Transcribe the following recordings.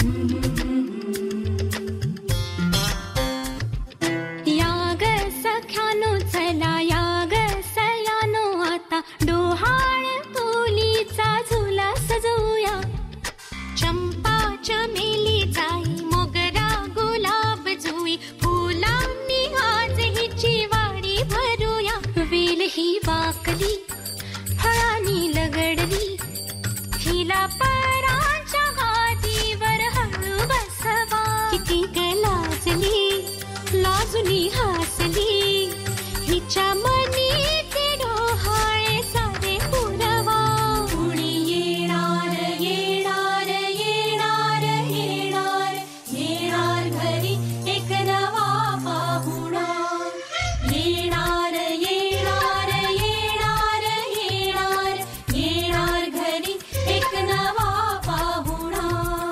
याग सख्यानो चला याग सयानो आता डोहाळ तुलीचा झुला सजवूया. चंपा चमेली जाई मोगरा गुलाब जुई फुलांनी आज हिची वाडी भरूया. वेल ही वाकली फळांनी लगडली हिला पराच्या गादीवर हळू बसवा. किती लाजली लाजुनी हसली हिच्या मनी ते डोहाळे सारे पुरवा. कुणी येणार येणार येणार येणार येणार घरी एक नवा पाहुणा. येणार येणार येणार येणार येणार घरी एक नवा पाहुणा.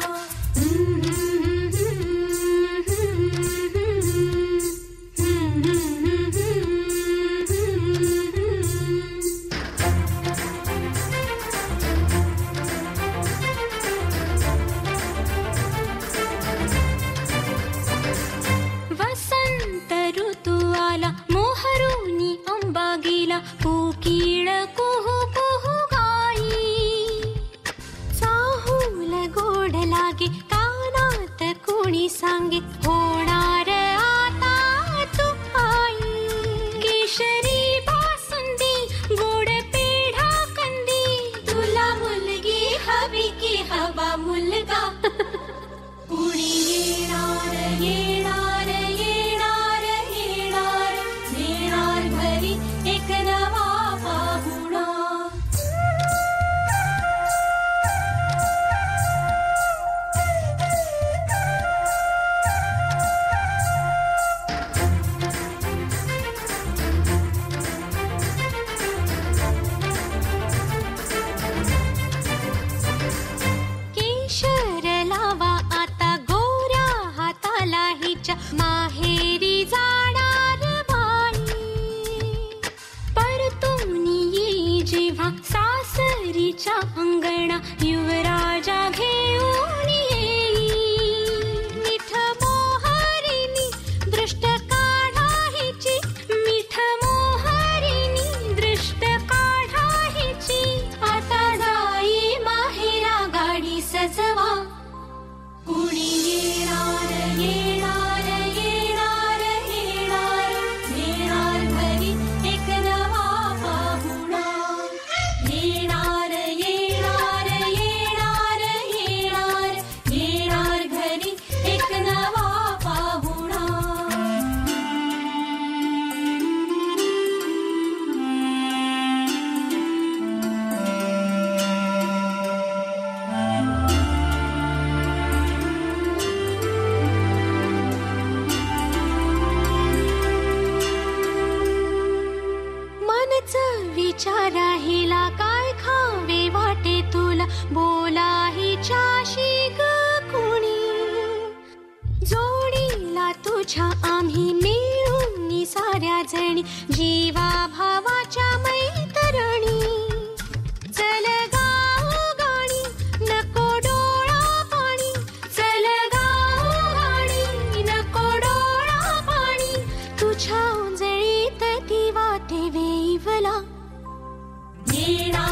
वसंत ऋतू आला मोहरुनी अंबा गेला कोकिळ कुहू कुहू गाई. चाहूल गोड लागे कानात कोणी सांगे होणार आता तू आई. केशरी बासुंदी गोड पेढा कंदी तुला मुलगी हवी की हवा मुलगा. कुणी येणार येणार येणार येणार येणार घरी एक नवा पाहुणा. केशर लावा आता गोऱ्या हाताला हिच्या माहेरी जाणार बाई. परतून येई जेव्हा सासरीच्या अंगणा युवराजा घेऊन येई. मिठ मोहरिनी दृष्ट काढा हिची मिठ मोहरिनी दृष्ट काढा हिची. आता जाई माहेरा गाडी सजवा. कुणी येणार येणार येणार येणार येणार घरी एक नवा पाहुणा. येणार येणार येणार येणार येणार घरी एक नवा पाहुणा. मनच विचारा हिला काय खावे वाटे तुला बोला हिच्याशी ग कुणी. जोडीला तुझ्या आम्ही मिळून साऱ्या जणी जीवा भावाच्या मैत्रिणी. चल गाऊ गाणी नको डोळा पाणी चल गाऊ गाणी नको डोळा पाणी. तुझ्या उंजळीत ती वाटे वेईवला. येणार